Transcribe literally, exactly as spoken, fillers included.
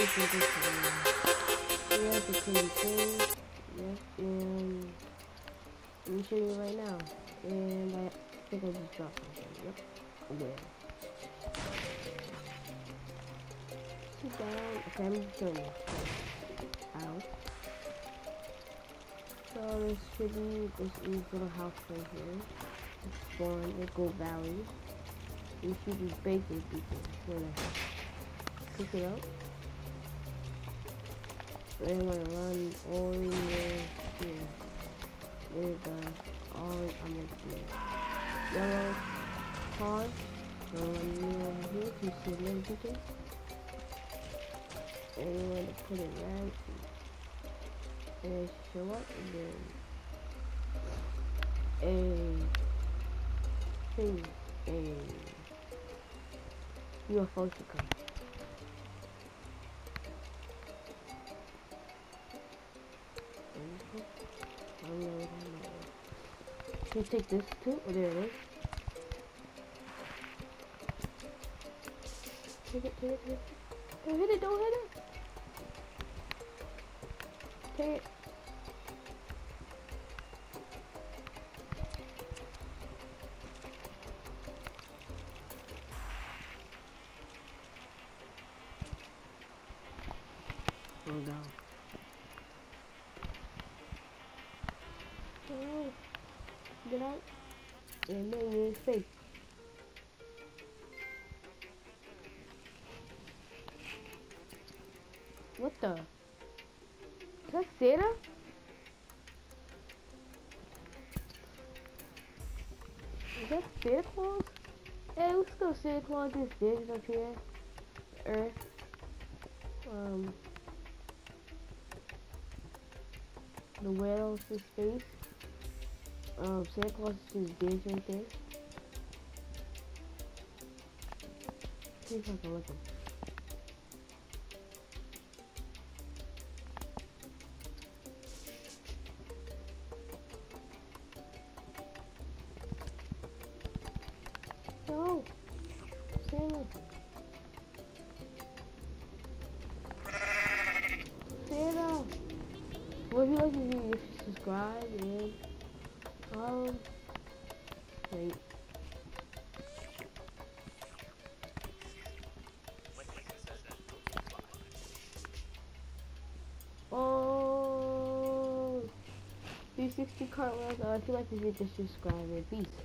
for this one. We have the clean thing. Yep, and let me show you right now. And I think I just dropped something. Yep, again. Sit down. Okay, I'm just showing you. Out. So this should be this little house right here. It's spawn, it go valley. You should be baking people. We're gonna cook it up. We're gonna run all in there here. There's the all I'm gonna do. Yellow pause. So I'm gonna over here to see little chicken. And we're gonna put it right and show up and then a thing a U F O should come. Can you take this too? Oh, there it is. Take it, take it, take it. Don't hit it, don't hit it. Take it. Go down. Oh, get out. And then you're in space. What the? Is that Santa? Is that Santa Claus? Hey, let's go Santa Claus is big up here. Earth. Um the whales in space. Um Santa Claus is just big right there. See if I can look him. No! Santa! Santa! Well, if you like this video, you should subscribe and um wait. Oh, three sixty cartwheels. Uh, if you like this video, just subscribe and peace.